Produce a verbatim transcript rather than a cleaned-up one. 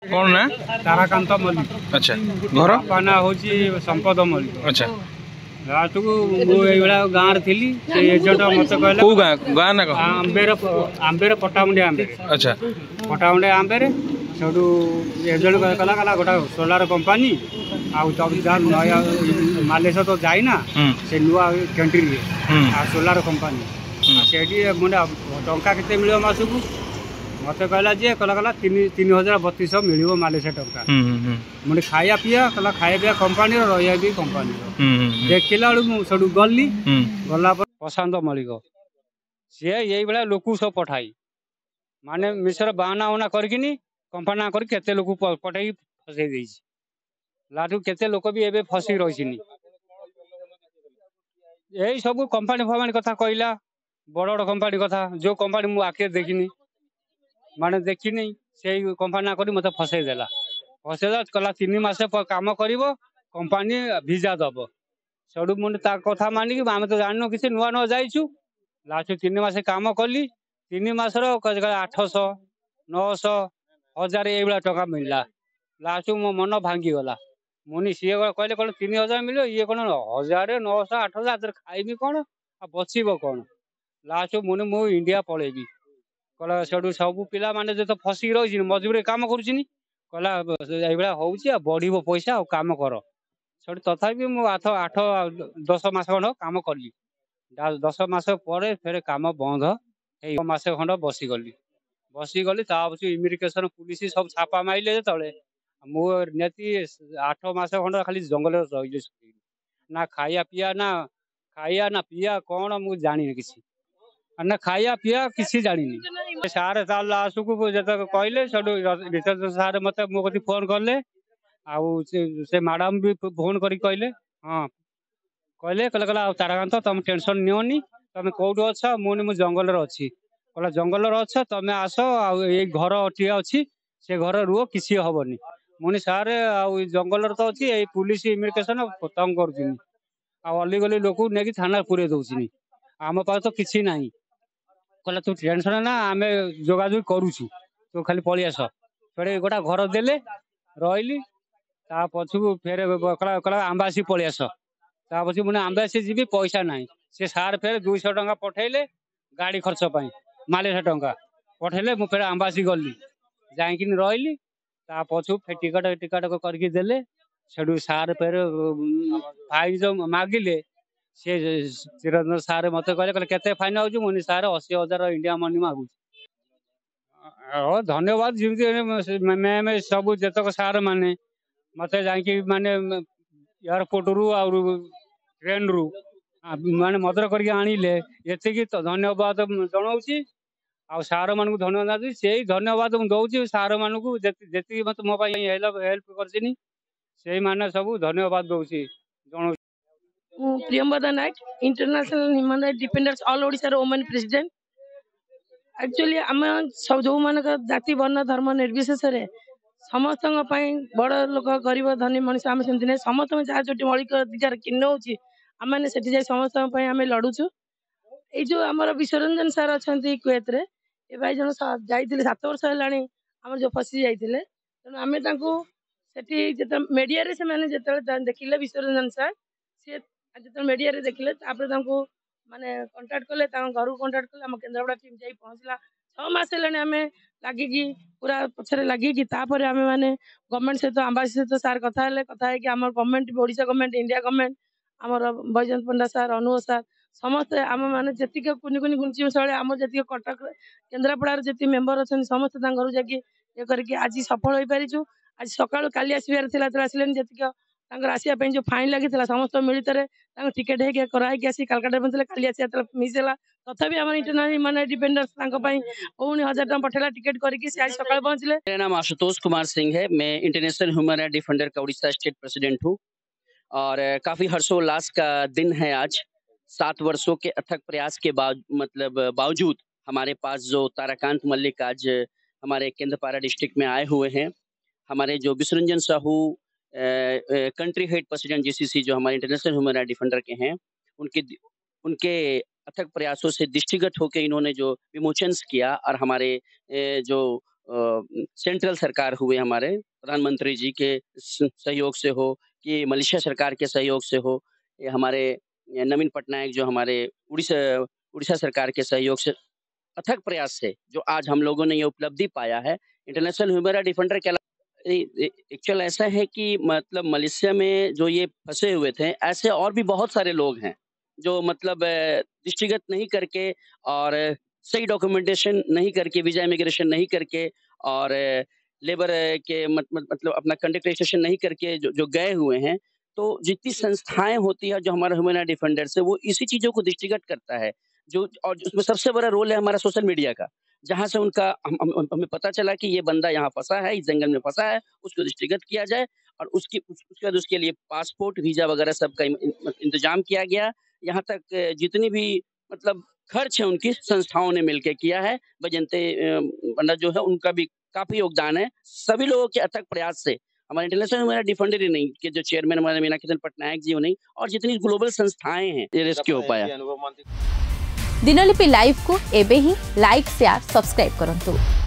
कौन ना ताराकांत मल्लिक। अच्छा घर बापा ना हूँ संपद मल्लिक। अच्छा लास्ट को मुझे गाँव थी एजेंट मत कहला कौ गाँ गाँ ना कौन आंबेर आंबेर पटामुंडी आंबे अच्छा पटामुंडी आंबे सेठू एजेंट कहला कहला गोटा सोलार कंपानी आउ तब जा नया मालेश्वर तो जाइना से नुआ कंट्री आ सोलार कंपानी सेठी मुझे टंका केते मिल मासकू मत कहला जे कहला कहला तीन तीन हजार बतीस मिल मालेश्वर टंका मुझे खाया पिया कहला खाया पिया कंपानी रहा भी कंपानी देखला सब गली गला प्रशांत मल्लिक सी यही भाया लोक सब पठाई माने मिश्र बाहाना उना करकिनी कंपानी कर केते लोक पठाई फसई देई लाठू केते लोक भी एबे फसी रही यही सब कंपानी फमानी कथा कहला बड़ बड़ कंपानी कथा जो कंपानी मु आखे देखनी माने देखनी से कंपानी कर मत फसई देला फसई कला तीन मास काम कर कंपानी भिजा दब सड़ू मुझे कथा मानिक आम तो जान कि नुआ नुआ जाइछु लास्ट तीन मास काम कली तीन मास आठश नौश हजार ये टका मिलला लास्ट मो मन भांगीगला मुनि सी कहले कौन तीन हजार मिल ये कौन हजार नौश आठ हजार खाइबी कौन बचब कौन लास्ट मुनि मु इंडिया पलैबी कहला से सब पिला माने जो तो फसिक रही मजबूरी काम करा कहला हूँ बढ़ पैसा काम कर से तथापि मु आठ आठ दस मस खंड काम कली दस मस पर फिर काम बंद मस खंड बसीगली बसीगली पछे इमिग्रेशन पुलिस सब छापा मारे जो मुझे आठ मस खंड खाली जंगल रही ना खाया पिया ना खाया ना पिया कौन मुझे जानी किसी ना खाया पिया किसी जानी सारे तार लास्ट को जो कहले सारे मत मो कति फोन कले आउ से मैडम भी फोन करी कहले हाँ कहले कहले कहला ताराकांत तुम टेंशन नियोनी तुम कौट अच्छ मुझे मुझे जंगल अच्छी कहला जंगल अच्छ तुम आस आई घर टी अच्छी से घर रुह किसी हेनी मुझे सारे आई जंगल तो अच्छी ये पुलिस इमिग्रेशन तंग कर अली गली लोक नहीं थाना पूरे दौनी आम पास तो किसी ना कहला तू टेंशन ना आम जोगाजोग करुचु तू खाली पलि आस फिर गोटा घर देले रही ता पछू फेर कहला आंबासी पलि आस ता पछू मुझे आंबासी जी पैसा ना से सार फेर दुईश टका पठेले गाड़ी खर्च पाई मालेश टंका पठेले मुझे फेर आंबासी गली जाकि रही ता पछू फेर टिकट टिकट करके देले सेठू सार फेर फाइन जो मागिले सी चिरंजन सार मत कहले केते फाइन हो मुझे सार अशी हजार इंडिया मनी मागु धन्यवाद जमी मैम सब जतक सार माने मत जाकि माने एयरपोर्ट रु आ ट्रेन रु माने मदर करके आणिले ये तो धन्यवाद जनाऊँगी आ सार मान धन्यवाद से धन्यवाद दूसरी सार मान को जी मत मो हेल्प हेल्प कर सब धन्यवाद दूसरी जनाऊँ Priyamvada Nayak international human right defenders all Odisha women president actually आम सब जो मान जाति वर्ण धर्म निर्विशेष समस्त बड़ लोक गरीब धनी मनुष्य आम सेमती नहीं समस्त जहाँ जो मौलिक अधिकार किन्न होची आम मैंने सेठी जाए समस्त आम लड़ुचु ये जो आम विश्वरंजन सार अच्छा कुएत रे ए भाई जन जाइए सात वर्ष है आम जो फसी जाते तेणु आम से मीडिया से देखिले विश्वरंजन सार सी जो मीडिया देखिले माने कंटाक्ट कले घर को कंटाक्ट कले आम केन्द्रापड़ा टीम जाई पहुँचला छः मास है आम लगिकी पूरा पछरे लगिकी तापर आम मैंने गवर्नमेंट सहित आंबासी सहित सार कथा कथा है आम government Odisha government India government आमर बैजयंत पंडा सार अनुव सार समस्ते आम मैंने जी कुनि कुनि गुंची शैली आम जी कटक केन्द्रापड़ार जी मेम्बर अच्छा समस्त घर जाकि ये करके आज सफल हो पारिछु आज सकाळु काली आसबार थिला तो आसिले जी आसवाई जो फाइन लगी समस्त मिलित टिकेट है कराई आसी कलकाता पहुंचले काली आसा मिसला तथापि आम इंटरनेशनल ह्यूमन डिफेंडर्स पुणी हजार टका पठेला टिकेट करके आज सकाळ पहुंचले। मेरा नाम आशुतोष कुमार सिंह है। मैं इंटरनेशनल ह्यूमन राइट डिफेंडर का उड़ीसा स्टेट प्रेसिडेंट हूँ और काफी हर्षोल्लास का दिन है आज। सात वर्षों के अथक प्रयास के बाद मतलब बावजूद हमारे पास जो ताराकांत मल्लिक आज हमारे केंद्रपाड़ा डिस्ट्रिक्ट में आए हुए हैं। हमारे जो Biswaranjan Sahu country head president GCC जो हमारे इंटरनेशनल ह्यूमन राइट डिफेंडर के हैं उनके उनके अथक प्रयासों से दृष्टिगत होकर इन्होंने जो विमोचन किया और हमारे जो सेंट्रल सरकार हुए हमारे प्रधानमंत्री जी के सहयोग से हो कि मलेशिया सरकार के सहयोग से हो, ये हमारे नवीन पटनायक जो हमारे उड़ीसा उड़ीसा सरकार के सहयोग से अथक प्रयास से जो आज हम लोगों ने ये उपलब्धि पाया है इंटरनेशनल ह्यूमन राइट डिफेंडर के एक्चुअल ऐसा है कि मतलब मलेशिया में जो ये फंसे हुए थे ऐसे और भी बहुत सारे लोग हैं जो मतलब दृष्टिगत नहीं करके और सही डॉक्यूमेंटेशन नहीं करके वीजा इमिग्रेशन नहीं करके और लेबर के मत, मत, मतलब अपना कंडक्ट रजिस्ट्रेशन नहीं करके जो जो गए हुए हैं। तो जितनी संस्थाएं होती है जो हमारा ह्यूमन राइट डिफेंडर से वो इसी चीजों को दृष्टिगत करता है जो और उसमें सबसे बड़ा रोल है हमारा सोशल मीडिया का, जहां से उनका हम, हम, हमें पता चला कि ये बंदा यहाँ फंसा है, इस जंगल में फंसा है, उसको दृष्टिगत किया जाए और उसकी उस, उसके बाद उसके लिए पासपोर्ट वीजा वगैरह सब का इंतजाम किया गया। यहाँ तक जितनी भी मतलब खर्च है उनकी संस्थाओं ने मिलकर किया है। बजंते पंडित जो है उनका भी काफी योगदान है। सभी लोगों के अथक प्रयास से हमारे इंटरनेशनल ह्यूमन राइट डिफेंडर ही नहीं कि जो चेयरमैन हमारे मीनाक्षी पटनायक जी नहीं और जितनी ग्लोबल संस्थाएं हैं ये रेस्क्यू हो पाया। दिनलिपि लाइव को एबे ही लाइक शेयर सब्सक्राइब करंतु।